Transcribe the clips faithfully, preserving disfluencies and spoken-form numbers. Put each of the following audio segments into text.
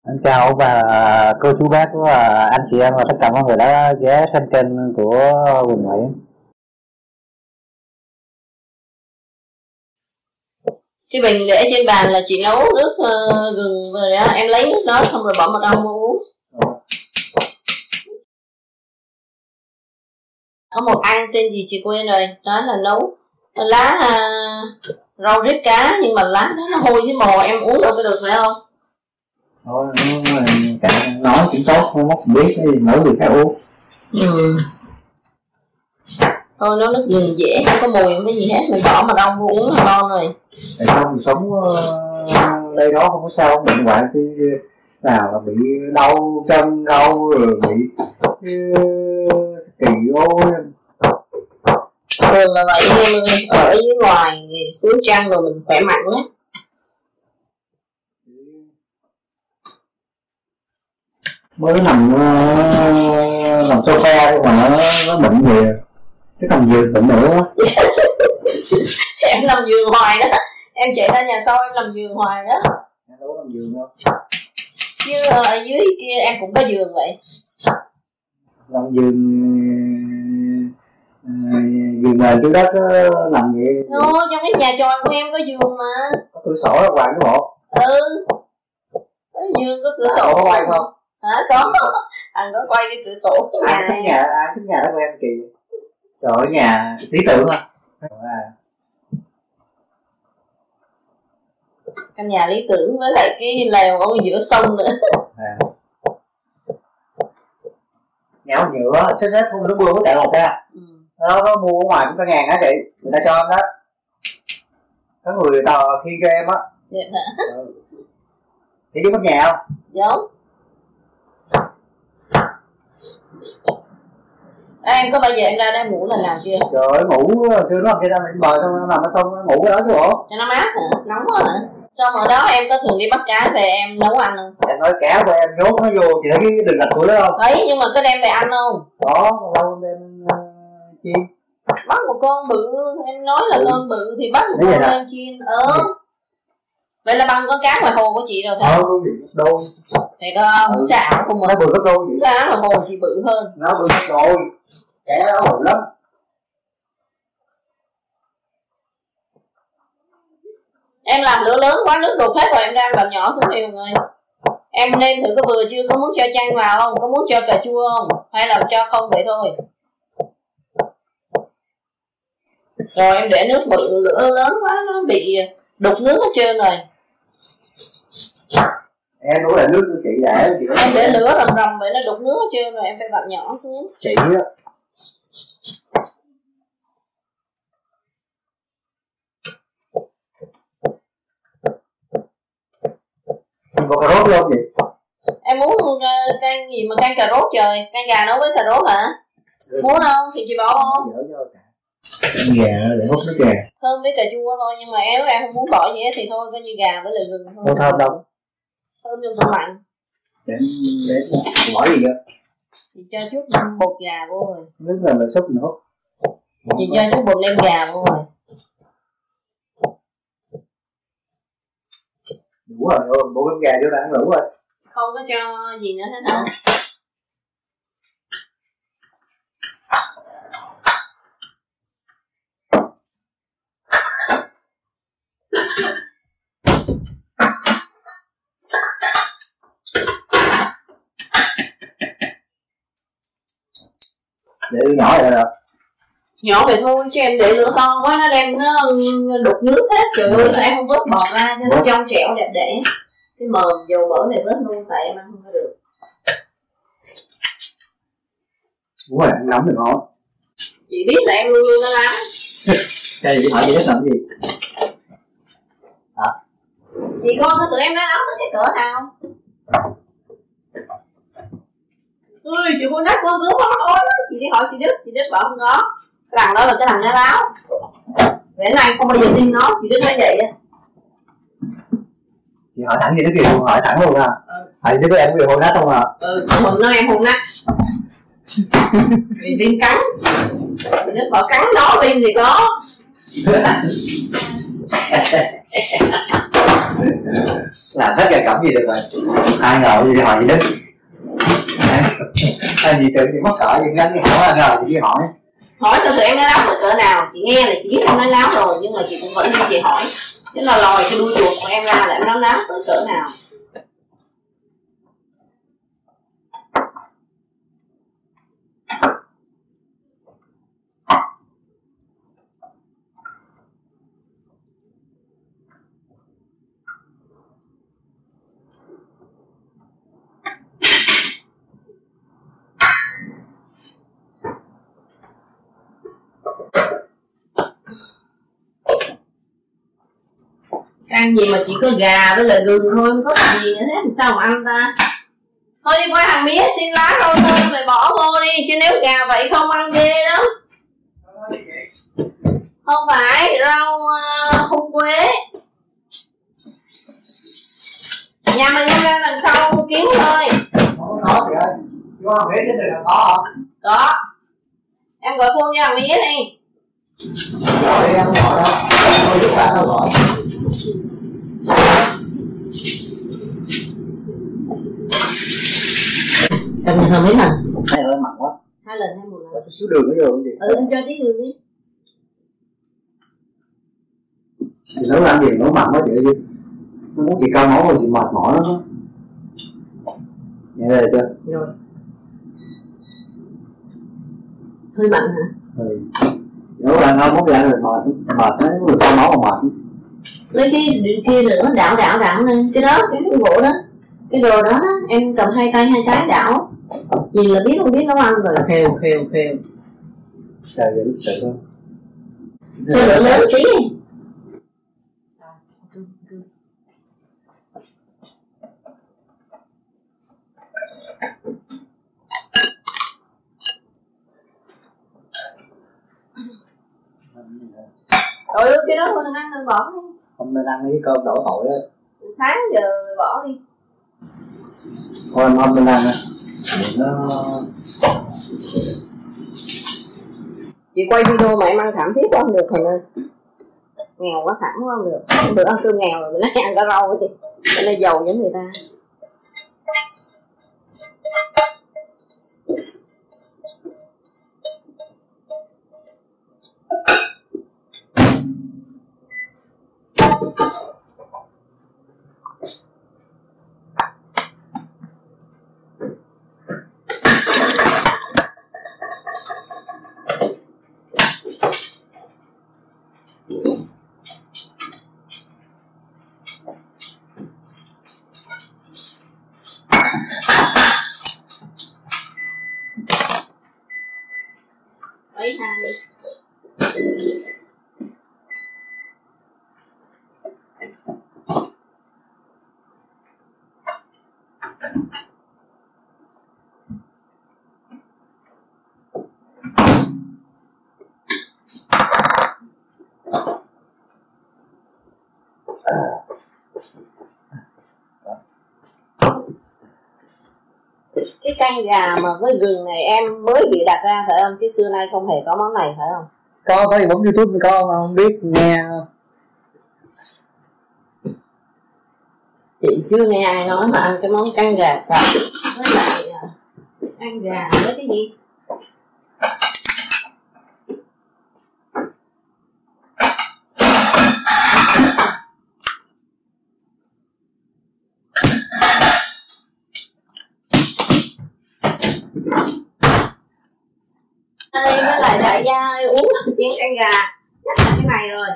Anh chào và cô chú bác và anh chị em và tất cả mọi người đã ghé xem kênh của Quỳnh Mỹ. Cái bình để trên bàn là chị nấu nước uh, gừng rồi đó, em lấy nước đó xong rồi bỏ mật ong vô uống. Có một anh tên gì chị quên rồi, nói là nấu lá uh, rau rít cá, nhưng mà lá đó nó hôi với mồ, em uống đâu có được phải không? Thôi nói cũng tốt, không không biết cái gì nấu gì phải uống. Ừ. Thôi nấu nước gừng dễ, không có mùi không có gì hết, mình bỏ mật ong vô uống là ngon rồi. Tại sao mình sống uh, đây đó không có sao, không bệnh hoạn cái nào là bị đau chân đau rồi bị uh, kỳ ôi. Thường là vậy em ở dưới ngoài xuống trăng rồi mình khỏe mạnh lắm. Mới nằm uh, nằm sofa mà nó, nó bệnh gì cái nằm giường bệnh nữa. Em nằm giường hoài đó, em chạy ra nhà sau em nằm giường hoài đó. Em đâu có nằm giường đâu. Chứ ở dưới kia em cũng có giường vậy. Nằm giường giường nền dưới đất nằm vậy. Nó trong cái nhà tròi của em có giường mà. Có cửa sổ là hoàng cái bộ. Ừ. Có giường có cửa sổ. Có quay không? Hả? Có. Anh có quay cái cửa sổ. Ai thích nhà, ai thích nhà đó của em kỳ. Trời ơi, nhà lý tưởng à. Căn nhà lý tưởng với lại cái lều ở giữa sông nữa. À. Nhà nhựa, xếp xếp không nó mưa có chạy một ra. Ừ. Nó, nó mua ở ngoài cũng cả ngàn á chị, người ta cho em đó. Có người tò khi cho em á. Dạ hả? Ừ. Chị chứ có nhà không? Giống. À, em có bao giờ em ra đây ngủ lần nào chưa? Trời ơi, ngủ xưa nó kia ta lên bờ xong nó nằm ở sông nó ngủ ở đó chứ bộ. Cho nó mát hả? Nóng quá hả? Xong ở đó em có thường đi bắt cá về em nấu ăn không? Em nói cá của em nhốt nó vô, chị thấy cái đường gạch của nó không? Đấy, nhưng mà có đem về ăn không? Có, lâu đem uh, chiên. Bắt một con bự, em nói là ừ. Con bự thì bắt một Đấy con lên chiên. Ừ. Vậy là bằng con cá ngoài hồ của chị rồi phải không? Ờ, đôi. Thì có ừ. Xạo không mà. Nó bự gấp đôi vậy. Cá ngoài hồ chị bự hơn. Nó bự gấp đôi. Cá nó bự lắm. Em làm lửa lớn quá nước đục hết rồi em đang làm nhỏ xuống đi mọi người. Em nêm thử có vừa chưa, có muốn cho chanh vào không, có muốn cho cà chua không, hay là cho không vậy thôi. Rồi em để nước bự lửa lớn quá nó bị đục nước hết trơn rồi. Em đổ lại nước cho chị để chị em để lửa rầm rầm vậy nó đục nước hết trơn rồi em phải vặn nhỏ xuống. Chị á. Chị có cà rốt không vậy? Em muốn canh gì mà canh cà rốt trời, canh gà nấu với cà rốt hả? Ừ. Muốn không thì chị bỏ không? Canh gà để hút nước gà. Thơm với cà chua thôi, nhưng mà nếu em không muốn bỏ gì hết thì thôi, coi như gà với lại gừng thôi. Không thơm đâu. Thơm trong tủ lạnh. Để để bỏ gì nữa? Chị cho chút bột gà vô rồi. Nước là là súp nữa. Chị cho chút bột nêm gà vô rồi. Đủ rồi, rồi bột nêm gà vô đã ăn đủ rồi. Không có cho gì nữa hết hả? Để nhỏ vậy rồi. Nhỏ vậy thôi chứ em để lửa to quá nó đem nó đục nước hết. Trời ơi sao em không vớt bọt ra cho nó trong trẻo đẹp đẽ. Cái mờm dầu mỡ này vớt luôn tại em ăn không có được. Đúng rồi, ăn nóng được không? Chị biết là em luôn luôn nó lắm. Đây chị hỏi chị biết làm gì? Hả? Chị con nó tụi em nó nóng cái cỡ nào? Ui, chị con nát con cứ khó thôi. Chị đi hỏi chị Đức, chị Đức bảo không có. Cái thằng đó là cái thằng nó láo. Vậy này không bao giờ tin nó, chị Đức nói vậy á. Chị hỏi thẳng gì đó kìa, hỏi thẳng luôn à. Ừ. Hỏi chứ em có bị hôn nát không à? Ừ, mừng nói em hôn nát. Vì viên cắn. Chị Đức bảo cắn nó viên thì có. Làm hết gà cẩm gì được rồi. Ai ngờ gì hỏi gì Đức. Ai gì tự gì mất cỡ gì ngắn cái hỏi ai ngờ thì chỉ hỏi. Hỏi thật sự em nói láo cỡ nào, chị nghe là chị biết em nói láo rồi, nhưng mà chị cũng vẫn như chị hỏi. Thế là lòi cái đuôi chuột của em ra là em nói láo tới cỡ nào. Ăn gì mà chỉ có gà với lại gừng thôi, không có gì nữa thế thì sao mà ăn ta? Thôi đi qua hàng mía xin lá rau thơm rồi bỏ vô đi, chứ nếu gà vậy không ăn ghê lắm. Không phải, rau uh, húng quế. Nhà mình đem ra đằng sau kiếm thôi. Không có chị ơi, chú hàng mía xin được là có không? Có. Em gọi phone cho hàng mía đi. Gọi đi em không gọi đâu, tôi giúp bạn đâu gọi. Em nhận hơn mấy lần? Hai lần mặn quá. Hai lần hay một lần? Chút xíu đường nữa rồi gì? Ừ, em cho tí đường đi. Thì nấu ăn gì nấu mặn quá chị ơi. Nó muốn chị cao máu rồi chị mệt mỏi lắm á. Nghe đây chưa? Rồi. Hơi mặn hả? Ừ. Nấu ăn ngon mốt ra rồi mệt, mệt đấy, người cao máu mà mệt. Lấy cái kia nữa, đảo đảo đảo lên. Cái đó, cái gỗ đó. Cái đồ đó, em cầm hai tay hai trái đảo. Nhìn là biết không biết nấu ăn rồi. Khều khều khều. Trời ơi, sợ thôi. Cho lửa lớn tí. Trời ơi, cái đó không nên ăn nên bỏ đi. Không nên ăn cái cơm đổ tội á. Sáng giờ rồi bỏ đi. Thôi em không nên ăn á. Nó... Chị quay video mà em ăn thảm thiết quá không được hình ơi. Nghèo quá thảm quá không được. Không được ăn cơm nghèo rồi, mình nói ăn cả rau chứ. Mình là giàu giống người ta. Lấy hai. Cái canh gà mà với gừng này em mới bị đặt ra phải không? Chứ xưa nay không hề có món này phải không? Có, có gì bấm YouTube có không biết nghe. Chị chưa nghe ai nói mà ăn cái món canh gà sạch với lại canh gà với cái gì? Đây với lại đại gia ơi, uống chén canh gà chắc là cái này rồi.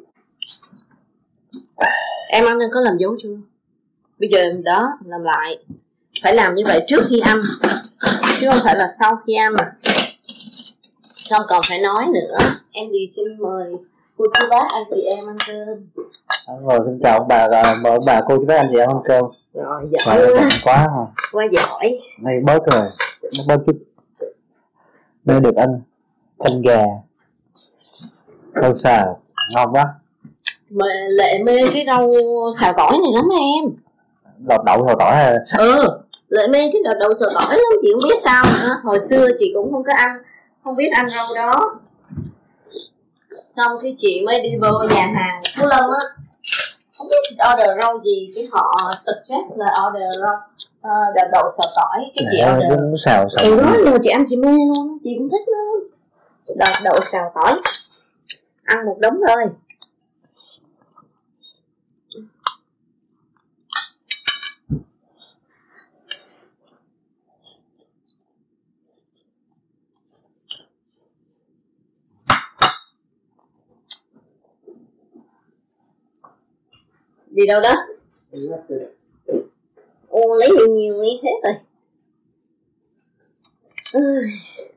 Em ăn nên có làm dấu chưa? Bây giờ đó làm lại. Phải làm như vậy trước khi ăn, chứ không phải là sau khi ăn. Xong còn phải nói nữa. Em đi xin mời cô chú bác anh chị em ăn cơm. Rồi xin chào ông bà, mời ông bà cô chú bác anh chị em ăn cơm. Rồi giỏi quá. Quá hả? Quá giỏi. Này bớt rồi, nó bớt chút. Đây được ăn canh gà rau xào ngon quá. Mà Lệ mê cái rau xào tỏi này lắm em. Lọt đậu xào tỏi hay Ừ, Lệ mê cái đậu đậu xào tỏi lắm, chị không biết sao nữa. Hồi xưa chị cũng không có ăn, không biết ăn rau đó. Xong cái chị mới đi vô nhà hàng Phú Lâm á, không biết order rau gì cái họ suggest là order rau uh, đậu, đậu xào tỏi cái chị Nè, order nó xào xào chị nói nhưng mà chị ăn chị mê luôn, chị cũng thích nó đậu, đậu xào tỏi ăn một đống thôi. Đi đâu đó? Ô lấy nhiều nhiều như thế rồi. Ôi.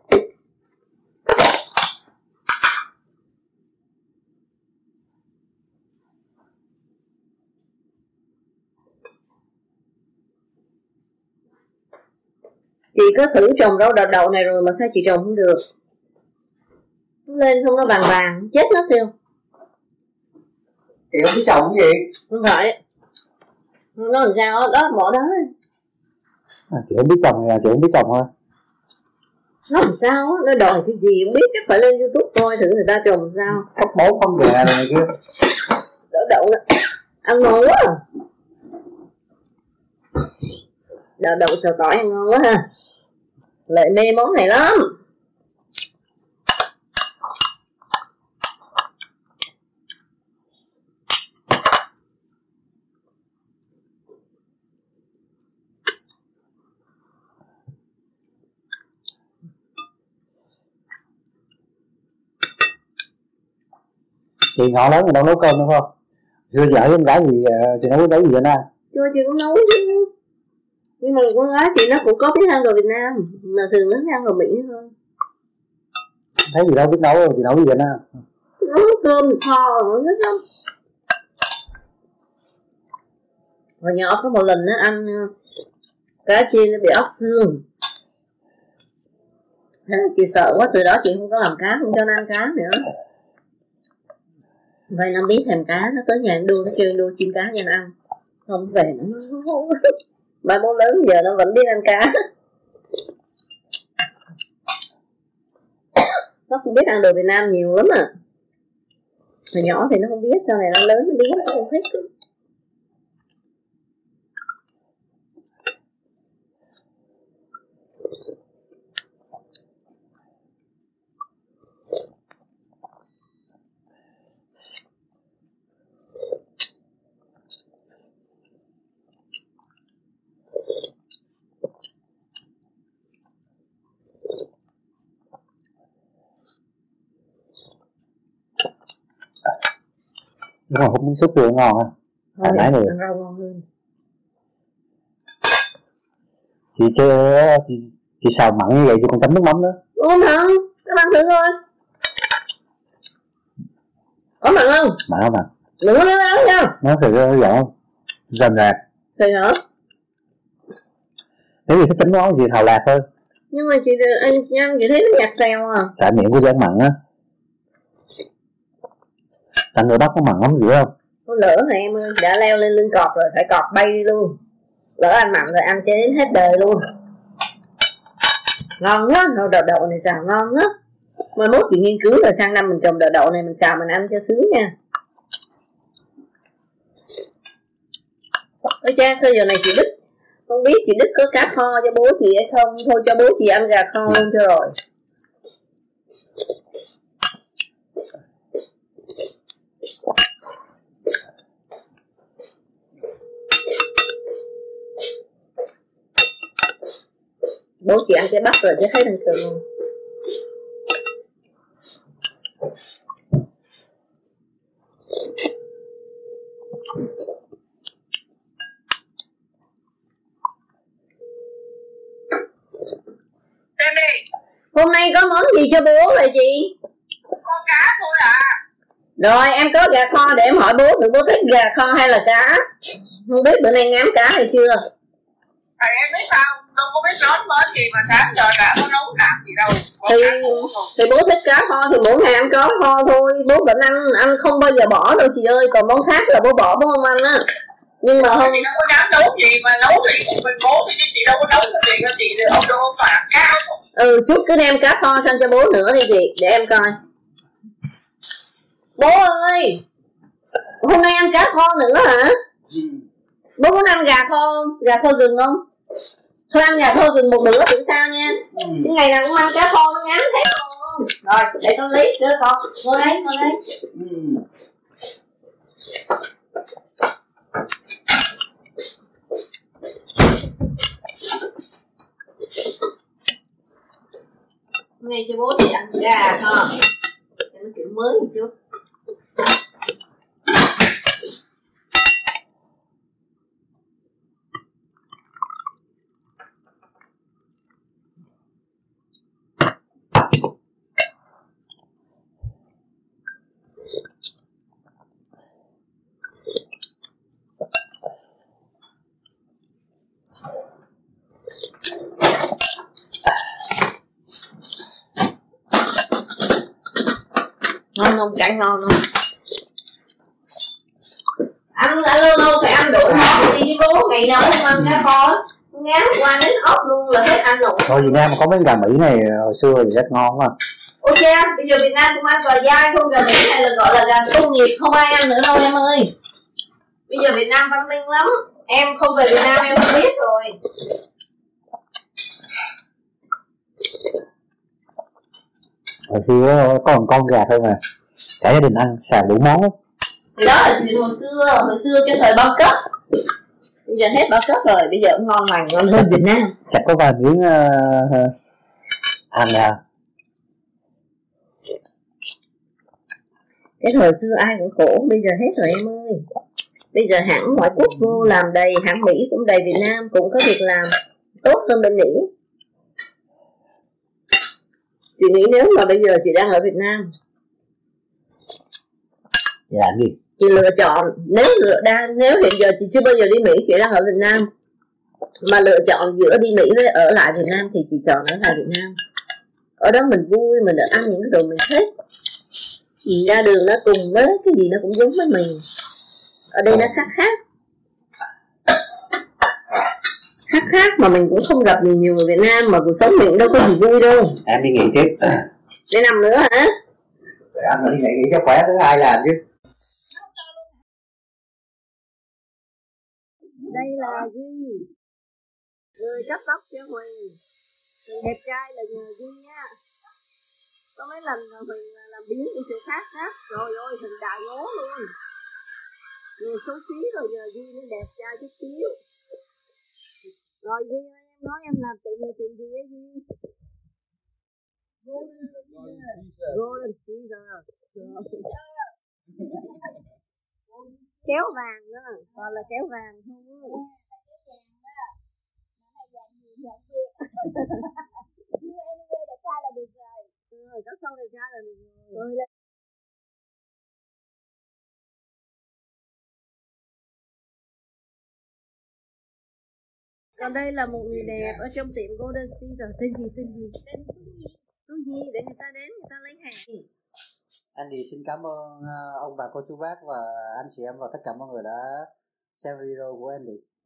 Chị có thử trồng rau đậu đậu này rồi mà sao chị trồng không được? Nó lên không, nó vàng vàng chết nó tiêu. Chị không biết trồng cái gì? Không phải. Nó làm sao đó, đó bỏ đó. À, chị không biết trồng là chị không biết trồng thôi. Nó làm sao á, nó đòi cái gì không biết, chắc phải lên YouTube coi thử người ta trồng sao. Cốc bố con gà này kia. Đậu đậu đó. Ăn ngon quá à. Đậu đậu xào tỏi ăn ngon quá ha. Lợi mê món này lắm. Chị nhỏ lớn thì đâu nấu cơm đúng không? Chưa vợ con gái gì chị nấu nấu gì vậy na? Chưa, chị cũng nấu chứ. Nhưng mà con gái chị nó cũng có biết ăn đồ Việt Nam, mà thường nó ăn đồ Mỹ hơn. Thấy gì đâu biết nấu, chị nấu gì vậy na? Nấu cơm kho nó rất lắm. Hồi nhỏ có một lần nó ăn cá chiên nó bị óc xương. Chị sợ quá, từ đó chị không có làm cá, không cho nó ăn cá nữa. Vậy nó biết thèm cá, nó tới nhà đua, nó kêu đua chiên cá cho nó ăn. Không về nó nó mà bố lớn giờ nó vẫn biết ăn cá. Nó không biết ăn đồ Việt Nam nhiều lắm à. Hồi nhỏ thì nó không biết, sau này nó lớn nó biết, nó không thích. Đúng rồi, hút miếng súp vừa ngon ha. Thôi, ăn rau ngon hơn. Chị chơi chị, chị xào mặn như vậy chị còn chấm nước mắm nữa. Đúng không? Các bạn thử thôi. Có mặn không? Mặn không mặn? Đừng có nói lắm nha. Nó thì nó giọng không? Rành rạc. Thì hả? Nếu gì thích chấm món gì thào lạc thôi. Nhưng mà chị ăn, ăn chị thấy nó nhạt xèo à. Tại miệng của dân mặn á. Tại người Bắc có mặn lắm dữ không? Có lỡ này em ơi, đã leo lên lưng cọp rồi, phải cọp bay đi luôn. Lỡ ăn mặn rồi ăn cho đến hết đời luôn. Ngon quá, rau đậu đậu này xào ngon quá. Mai mốt chị nghiên cứu rồi sang năm mình trồng đậu đậu này mình xào mình ăn cho sướng nha. Ôi cha, thôi giờ này chị Đức không biết chị Đức có cá kho cho bố chị hay không. Thôi cho bố chị ăn gà kho luôn cho rồi. Bố chị ăn cái bắp rồi chứ thấy bình thường luôn. Hôm nay có món gì cho bố vậy chị? Có cá thôi à. Rồi em có gà kho để em hỏi bố thử bố thích gà kho hay là cá. Không biết bữa nay ngán cá hay chưa? À, em biết sao? Đâu có biết nói món gì mà sáng giờ đã có nấu làm gì đâu. Có Thì, thì bố thích cá kho thì mỗi ngày ăn cá kho thôi. Bố vẫn ăn, ăn không bao giờ bỏ đâu chị ơi. Còn món khác là bố bỏ bố không ăn á. Nhưng mà không... Chị đâu có dám nấu gì mà nấu thì mình bố thì chị đâu có nấu cho chị. Chị ông đâu có phải ăn cá không? Ừ, chút cứ đem cá kho sang cho bố nữa đi chị, để em coi. Bố ơi! Hôm nay ăn cá kho nữa hả? Bố muốn ăn gà kho không? Gà kho gừng không? Thôi ăn gà kho gừng một bữa thử sao nha. Ừ. Cái ngày nào cũng ăn cá kho nó ngán thế không? Rồi, để con lấy đưa con. Ngồi đây, ngồi đây. Ừ. Hôm nay cho bố thì ăn gà kho. Cho nó kiểu mới một chút. Ngon không? Cải ngon không? Ăn đã lâu lâu phải ăn đủ món đi với bố, ngày nào cũng ăn cá kho. Ngán qua đến ốc luôn là hết ăn đủ. Thôi Việt Nam có mấy gà Mỹ này hồi xưa thì rất ngon quá. Ok, bây giờ Việt Nam cũng ăn gà dai không, gà Mỹ này là gọi là gà công nghiệp, không ai ăn nữa đâu em ơi. Bây giờ Việt Nam văn minh lắm, em không về Việt Nam em không biết rồi. Hồi xưa có một con gà thôi mà cả gia đình ăn xài đủ món á. Thì đó là chuyện hồi xưa, hồi xưa cái thời bao cấp. Bây giờ hết bao cấp rồi, bây giờ cũng ngon lành ngon hơn Việt Nam. Chắc có vài miếng uh, ăn à. Cái thời xưa ai cũng khổ, bây giờ hết rồi em ơi. Bây giờ hãng ngoại quốc vô làm đầy, hãng Mỹ cũng đầy Việt Nam, cũng có việc làm tốt hơn bên Mỹ. Chị nghĩ nếu mà bây giờ chị đang ở Việt Nam, chị làm gì? Chị lựa chọn, nếu lựa đang nếu hiện giờ chị chưa bao giờ đi Mỹ, chị đang ở Việt Nam, mà lựa chọn giữa đi Mỹ với ở lại Việt Nam thì chị chọn ở lại Việt Nam. Ở đó mình vui, mình được ăn những cái đồ mình thích. Nhìn ra đường nó cùng với cái gì nó cũng giống với mình. Ở đây nó khác khác. Khác khác mà mình cũng không gặp nhiều nhiều người Việt Nam, mà cuộc sống mình cũng đâu có gì vui đâu. Em đi nghỉ tiếp. Để nằm nữa hả? Để anh đi nghỉ, nghỉ cho khỏe, thứ hai làm chứ. Đây là Duy, người cắt tóc cho Huỳnh. Người đẹp trai là nhờ Duy nha. Có mấy lần Huỳnh làm biến đi chỗ khác khác, trời ơi Huỳnh đại ngố luôn. Người xấu xí rồi nhờ Duy mới đẹp trai chút xíu. Rồi Duy ơi, em nói em làm tiệm này tiệm gì ấy Duy? Golden Caesar. Kéo vàng đó, còn là kéo vàng không á. Đẹp trai là được rồi. Ừ, có xong đẹp trai là được rồi. Còn đây là một người đẹp ở trong tiệm Golden Caesar. Tên gì, tên gì? Tên Tuấn Di, để người ta đến, người ta lấy hàng. Anh thì xin cảm ơn ông bà cô chú bác và anh chị em và tất cả mọi người đã xem video của em.